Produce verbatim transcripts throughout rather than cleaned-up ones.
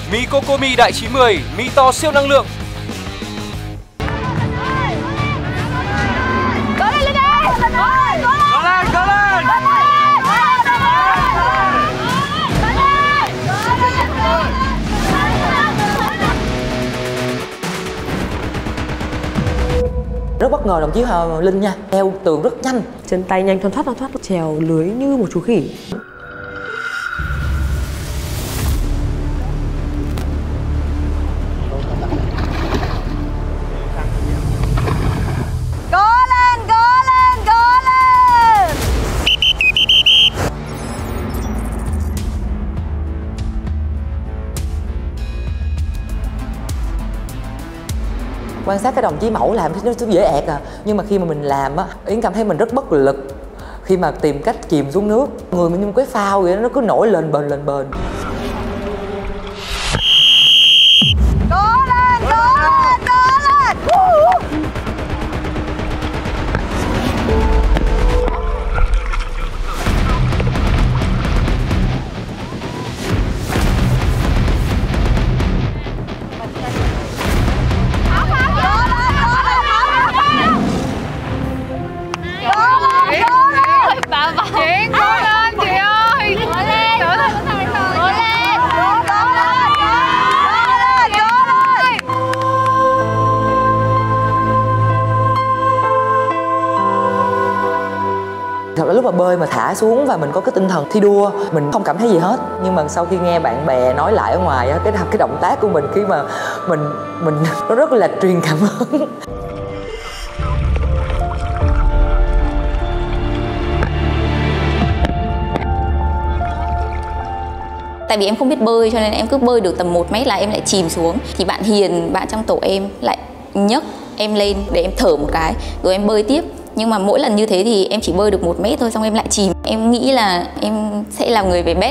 Mì Cocomi Đại chín mươi, mì to siêu năng lượng. Cố lên lên đây! Cố lên! Cố lên, cố lên! Rất bất ngờ đồng chí Linh nha, leo tường rất nhanh, chân tay nhanh thoăn thoắt thoăn thoắt, trèo lưới như một chú khỉ. Cố lên, cố lên, cố lên! Quan sát cái đồng chí mẫu làm thì nó dễ ẹt à, nhưng mà khi mà mình làm á, Yến cảm thấy mình rất bất lực khi mà tìm cách chìm xuống nước, người mình như một cái phao vậy đó, nó cứ nổi lên bền lên bền. Cố lên, cố lên, cố lên! Bà bà chị cố lên chị ơi, cố lên, cố lên, cố lên, cố lên, cố lên, cố lên. Thật ra lúc mà bơi mà thả xuống và mình có cái tinh thần thi đua, mình không cảm thấy gì hết. Nhưng mà sau khi nghe bạn bè nói lại ở ngoài á, cái cái động tác của mình khi mà mình mình nó rất là truyền cảm hứng. Tại vì em không biết bơi cho nên em cứ bơi được tầm một mét là em lại chìm xuống. Thì bạn Hiền, bạn trong tổ em lại nhấc em lên để em thở một cái rồi em bơi tiếp. Nhưng mà mỗi lần như thế thì em chỉ bơi được một mét thôi, xong em lại chìm. Em nghĩ là em sẽ là người về bét.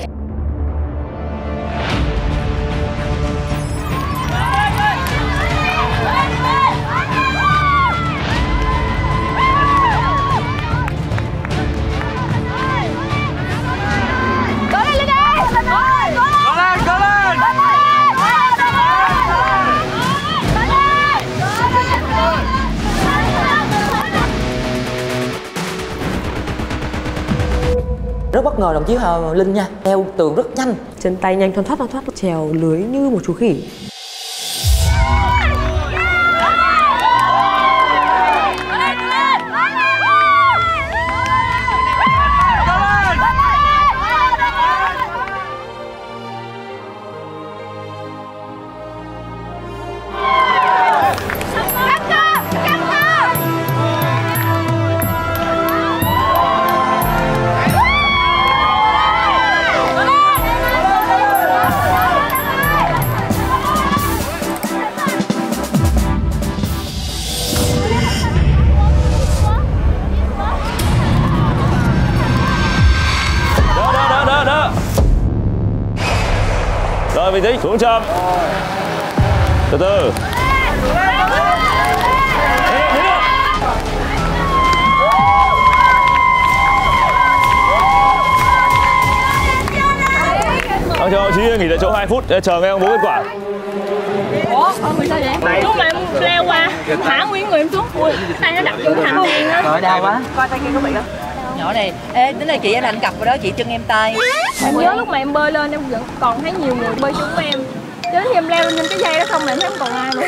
Rất bất ngờ đồng chí Linh nha, leo tường rất nhanh, chân tay nhanh thoăn thoắt thoăn thoắt, trèo lưới như một chú khỉ. Rồi bình tĩnh, xuống chậm. Từ từ. Ông cho chị nghỉ tại chỗ hai phút để chờ nghe ông bố kết quả. Ủa, ông sao vậy? Lúc mà em leo qua, thả nguyên người em xuống. Ui, tay nó đập vô thành đen á. Trời đau quá. Coi tay kia có bị không? Nhỏ này, ê, tính là chị là anh cặp vào đó, chị chân em tay. Em nhớ lúc mà em bơi lên em vẫn còn thấy nhiều người bơi chung với em. Chứ khi em leo lên cái dây đó xong là em thấy không còn ai nữa.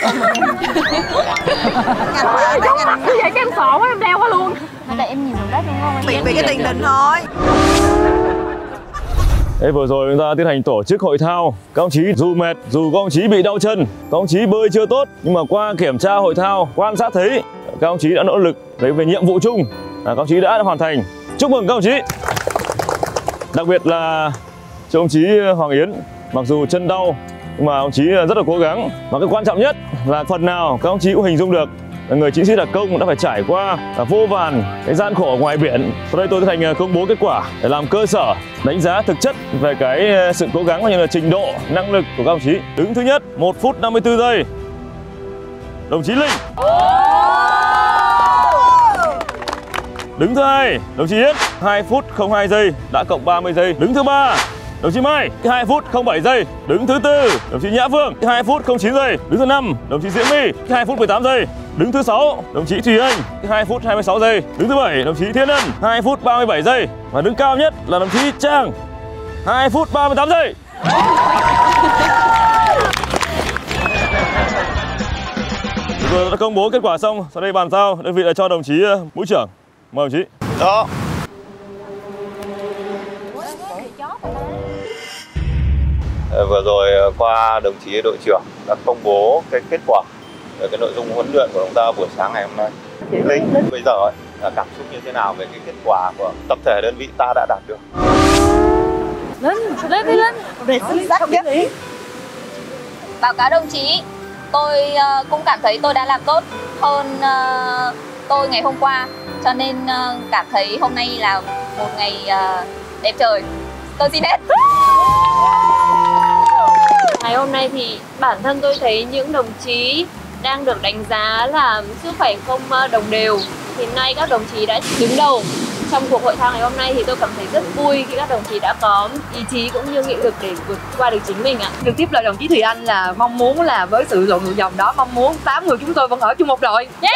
Như vậy cái em sợ quá em leo quá luôn. Hay là em nhìn xuống đất đúng không? Bị bị cái tiền đình thôi. Thế vừa rồi chúng ta tiến hành tổ chức hội thao. Các ông chí dù mệt, dù các ông chí bị đau chân, các ông chí bơi chưa tốt, nhưng mà qua kiểm tra hội thao, quan sát thấy các ông chí đã nỗ lực lấy về nhiệm vụ chung, các ông chí đã hoàn thành. Chúc mừng các ông chí. Đặc biệt là cho ông chí Hoàng Yến, mặc dù chân đau nhưng mà ông chí rất là cố gắng. Và cái quan trọng nhất là phần nào các ông chí cũng hình dung được người chiến sĩ đặc công đã phải trải qua vô vàn cái gian khổ ở ngoài biển. Sau đây tôi tiến hành công bố kết quả để làm cơ sở đánh giá thực chất về cái sự cố gắng cũng như là trình độ năng lực của các ông chí. Đứng thứ nhất một phút năm mươi tư giây, đồng chí Linh. Đứng thứ hai đồng chí Yến, hai phút không hai giây, đã cộng ba mươi giây. Đứng thứ ba đồng chí Mai hai phút không bảy giây, đứng thứ tư. Đồng chí Nhã Phương hai phút không chín giây, đứng thứ năm. Đồng chí Diễm My hai phút mười tám giây, đứng thứ sáu. Đồng chí Thùy Anh hai phút hai mươi sáu giây, đứng thứ bảy. Đồng chí Thiên Ân hai phút ba mươi bảy giây và đứng cao nhất là đồng chí Trang hai phút ba mươi tám giây. Chúng tôi đã công bố kết quả xong, sau đây bàn giao đơn vị là cho đồng chí mũi trưởng. Mời đồng chí. Đó. Vừa rồi qua đồng chí đội trưởng đã công bố cái kết quả về cái nội dung huấn luyện của chúng ta buổi sáng ngày hôm nay. Linh, bây giờ ấy, là cảm xúc như thế nào về cái kết quả của tập thể đơn vị ta đã đạt được? Lên, lên đi lên. Về xuất sắc nhất. Báo cáo đồng chí, tôi uh, cũng cảm thấy tôi đã làm tốt hơn uh, tôi ngày hôm qua, cho nên uh, cảm thấy hôm nay là một ngày uh, đẹp trời. Tôi xin hết. Ngày hôm nay thì bản thân tôi thấy những đồng chí đang được đánh giá là sức khỏe không đồng đều, thì nay các đồng chí đã đứng đầu trong cuộc hội thao ngày hôm nay, thì tôi cảm thấy rất vui khi các đồng chí đã có ý chí cũng như nghị lực để vượt qua được chính mình ạ. Được tiếp lời đồng chí Thùy Anh là mong muốn là với sự lộn ngược dòng đó, mong muốn tám người chúng tôi vẫn ở chung một đội. Yeah!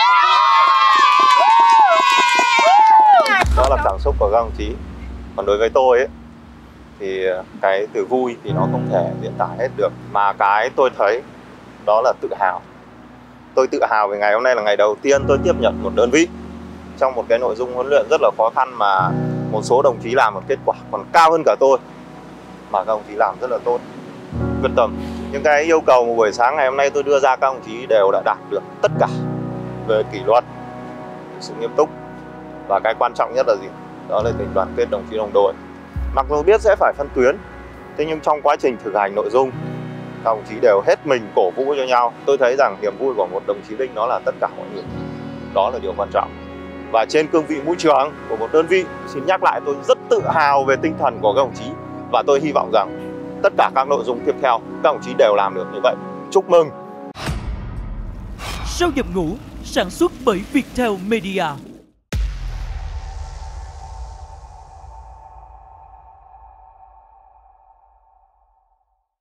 Đó là cảm xúc của các đồng chí. Còn đối với tôi ấy, thì cái từ vui thì nó không thể diễn tả hết được, mà cái tôi thấy đó là tự hào. Tôi tự hào vì ngày hôm nay là ngày đầu tiên tôi tiếp nhận một đơn vị trong một cái nội dung huấn luyện rất là khó khăn, mà một số đồng chí làm một kết quả còn cao hơn cả tôi, mà các đồng chí làm rất là tốt, quyết tâm. Những cái yêu cầu một buổi sáng ngày hôm nay tôi đưa ra, các đồng chí đều đã đạt được tất cả về kỷ luật, sự nghiêm túc, và cái quan trọng nhất là gì? Đó là tình đoàn kết đồng chí đồng đội. Mặc dù biết sẽ phải phân tuyến, thế nhưng trong quá trình thực hành nội dung, các đồng chí đều hết mình cổ vũ cho nhau. Tôi thấy rằng niềm vui của một đồng chí Linh đó là tất cả mọi người. Đó là điều quan trọng. Và trên cương vị mũi trưởng của một đơn vị, xin nhắc lại, tôi rất tự hào về tinh thần của các đồng chí. Và tôi hy vọng rằng tất cả các nội dung tiếp theo, các đồng chí đều làm được như vậy. Chúc mừng! Sau dập ngũ, sản xuất bởi Viettel Media.